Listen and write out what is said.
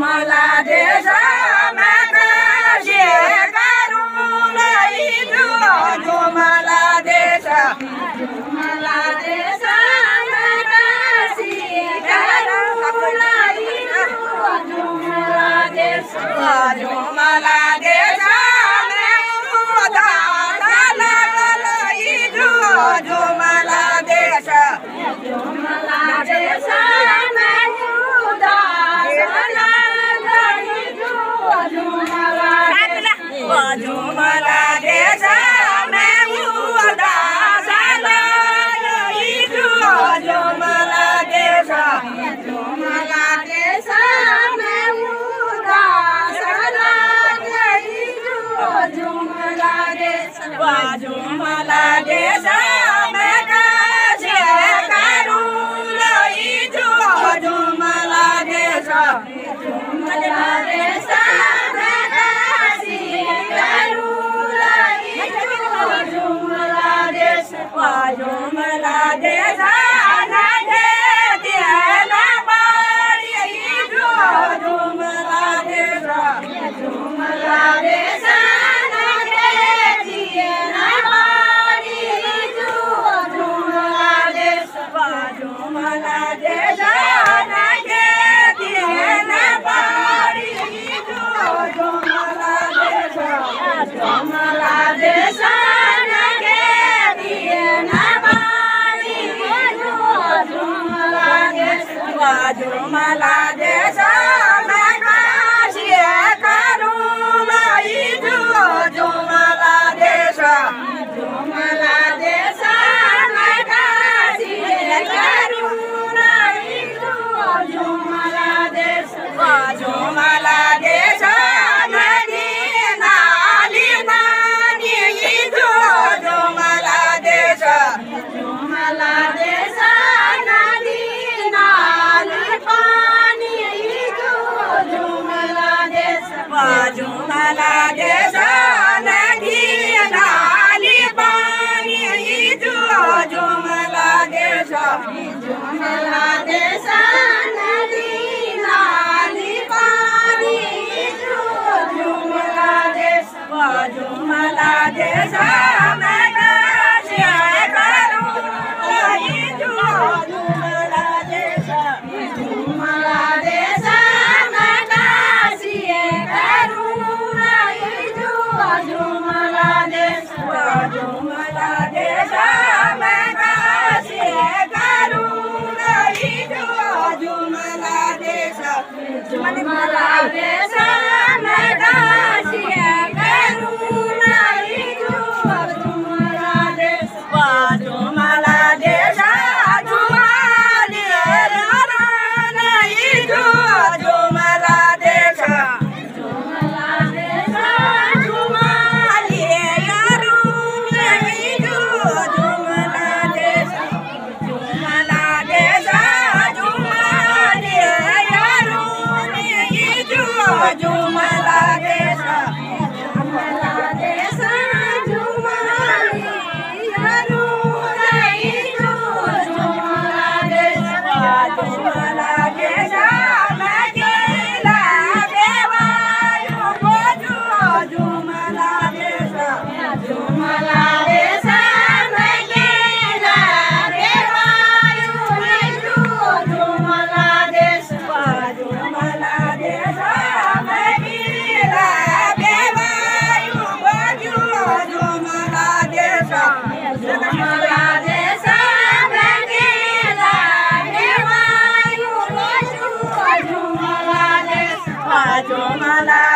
जुमला देश में काशी करूँ नहीं जो जुमला देश में काशी करूँ नहीं जो जुमला देश जुमला देश में उदास लगल जो जुमला देश जुमला देश में उदास लगल जो जुमला देश में उदास लगल जो जुमला देश जुमला देश में उदास लगल जो जुमला देश जुमला देश में काशी करूँ नहीं जो जुमला देश जुमला देश में काशी करूँ नहीं जो जुमला देश जुमला देश न देती न पारी जो जुमला देश जुमला देश न देती न पारी जो जुमला देश जुमला देश न देती न पारी जो जुमला देश जुमला देश न देती न पारी जो जुमला देश जुमला देश में काशी करूँ नहीं जो जुमला देश जुमला देश में काशी करूँ नहीं जो जुमला देश जुमला देश नदी नाली पानी जो जुमला देश जुमला देश नदी नाली पानी जो जुमला देश जुमला देश नदी नाली पानी जो जुमला देश जुमला देश नदी नाली पानी जो जुमला देश जुमला देश में काशी करूँ नहीं जो जुमला देश जुमला देश में काशी करूँ नहीं जो जुमला देश जुमला देश में काशी करूँ नहीं जो जुमला देश जुमला देश में काशी करूँ नहीं जो जुमला देश जुमला देश जुमाली नहीं जो जुमला देश जुमला देश जुमाली नहीं जो जुमला देश जुमला देश जुमाली नहीं जो जुमला देश जुमला देश जुमाली नहीं जो जुमला देश जुमला देश में केला बेवायु बोझो जुमला देश जुमला देश में केला बेवायु नहीं जो जुमला देश जुमला देश में केला बेवायु बोझो जुमला देश जुमला देश में केला बेवायु बोझो जुमला देश जुमला